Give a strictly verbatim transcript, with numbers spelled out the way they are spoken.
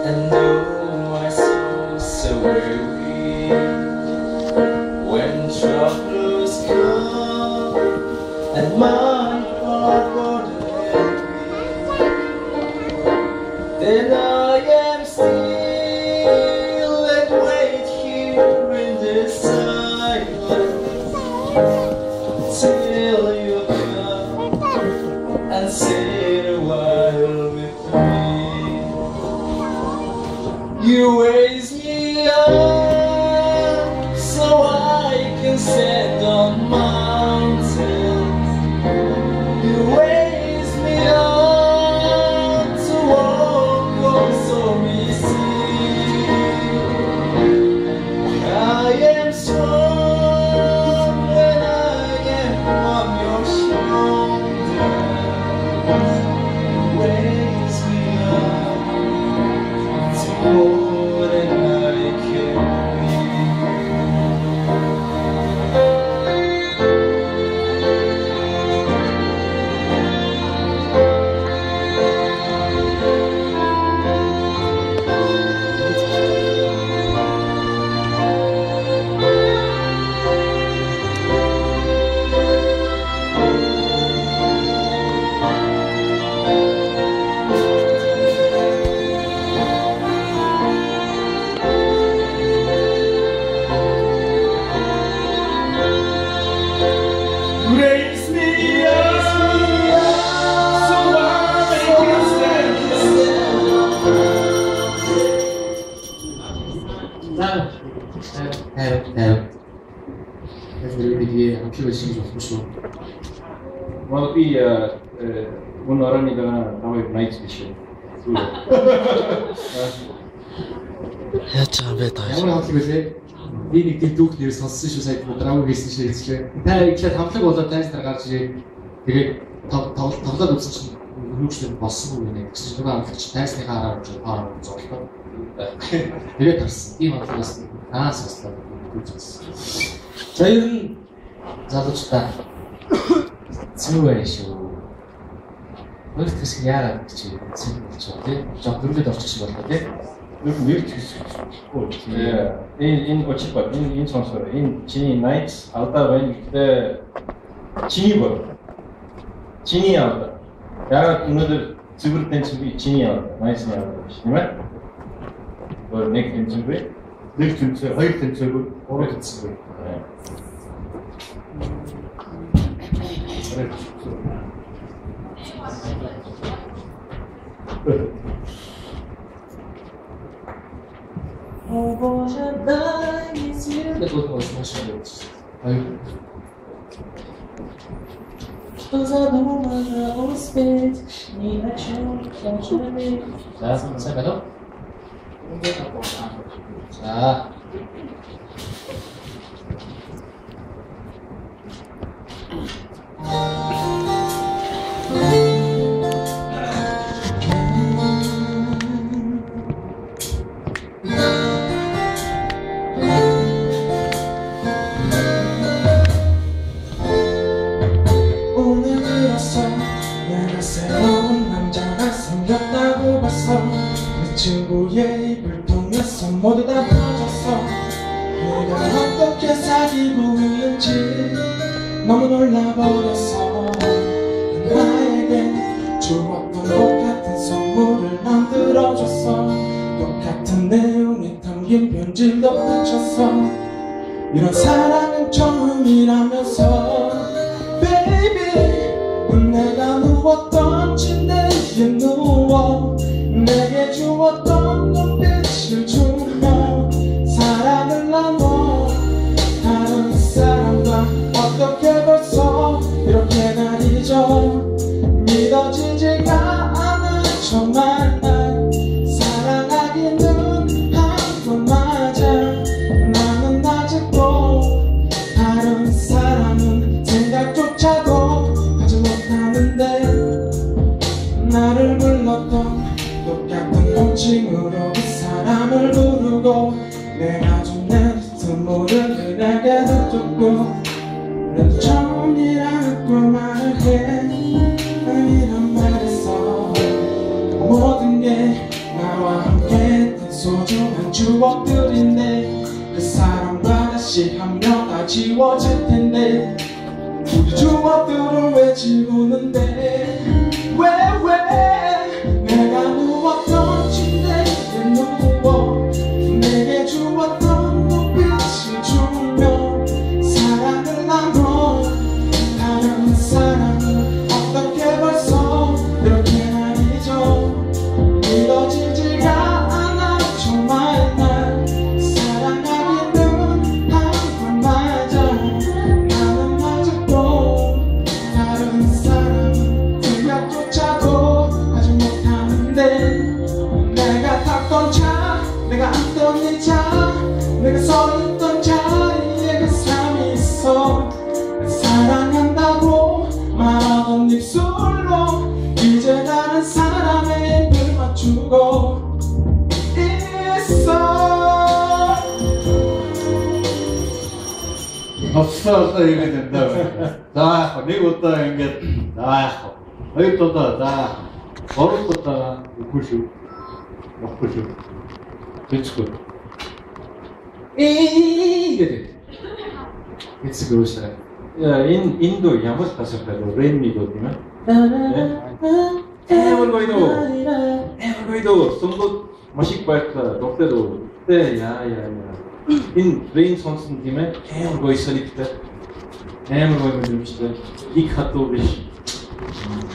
And though I feel so weary when troubles come and my heart burdened me, then I am still and wait here in the silence till you come and sit a while with me. You raise me up so I can stand on mountains. You raise me up to walk on stormy sea. I am strong when I am on your shoulders. You raise me up to walk. Raise me up so I can stand. Hello, hello, hello. Everybody here, I'm curious for sure. Well, we uh, one orang ni dah nampak night special. Яцаа бэ таа. Ямар хавлаг вэ? Би нэг тийм дүүх нэрс сонссон шүү сайд драм хийсэн шээ хэлчихлээ. Та ихлээр хавлаг болоод тайс нар гарч ирээ. Тэгээд тоглоод үзсэн чинь нүгчтэй болсон юм нэ. Гэсэн чинь нөгөө амтч тайсныхаа хараад паар зоолтоо. Тэгээд тарсан. Ийм хавлагаас аа сонслоо. За ер нь залуучдаа зүү байх шүү. Өөрт хэсэг яагаад гэж зүү болчихоо тий. Жог дөрөвд орчих шиг болоо тий. Nuk нэр чигсгүй. Энэ энэ очипод энэ энэ сонсоо энэ чиний night алдаа байна гэхдээ чиний бол чиний алдаа. Яг өнөөдөр цэвэр тэнцэн би чиний алдаа. Nice-ны алдаа биш тийм ээ. Өөр нэг тэнцэнгүй. Нэг тэнцээ, хоёр тэнцээгүй, гурав тэнцээгүй. О Боже, дай мне сил. Это вот может машина. Что задумано успеть, ни о чем не жалеть. 자, 자, 가죠. 자. 친구의 입을 통해서 모두 다 퍼졌어. 내가 어떻게 사귀고 있는지 너무 놀라버렸어. 나에게 주었던 똑같은 선물을 만들어줬어. 똑같은 내용이 담긴 편지도 붙였어. 이런 사랑은 처음이라면서 Baby 내가 누웠던 침대에 누워 내게 주었던 눈빛을 주며 사랑을 나눠 다른 사람과 어떻게 벌써 이렇게 날 잊어. 믿어지지가 않아 정말 날 사랑하기는 한 번 맞아. 나는 아직도 다른 사람은 생각조차도 하지 못하는데 나를 불렀던 똑같은 호칭으로 추억들인데 그 사람과 다시 하면 다 지워질 텐데 우리 추억들을 왜 지우는데 왜 왜 내가 누웠던 침대에 누워 내게 주었던 눈빛이 죽으면 사랑을 나눠 다른 사람은 어떻게 벌써 이렇게나 잊어 믿어지지가 않아 정말 날 사랑하기는 한 건 맞아 나는 아직도 다른 사람은 생각조차도 하지 못하는데 내가 탔던 차 내가 앉던 의자 내가 서 있던 자리에 그 사람이 있어 사랑한다고 말하던 입술로 이제 다른 사람의 입을 맞추고 있어. 없어 없어 이게 된다고. 자, 그리고 또 이게 나 여기 또다 바로 또다 구슈 구슈 It's good. 이게 돼. It's good. Ya, in Indo yağmur kasıkları, rain mi değil mi? Ever going to, ever going to, somebody maşık başta, doktor o, de ya ya ya. In rain sonsun değil mi? Ever going salikte, ever going to işte, ilk hatta o beş.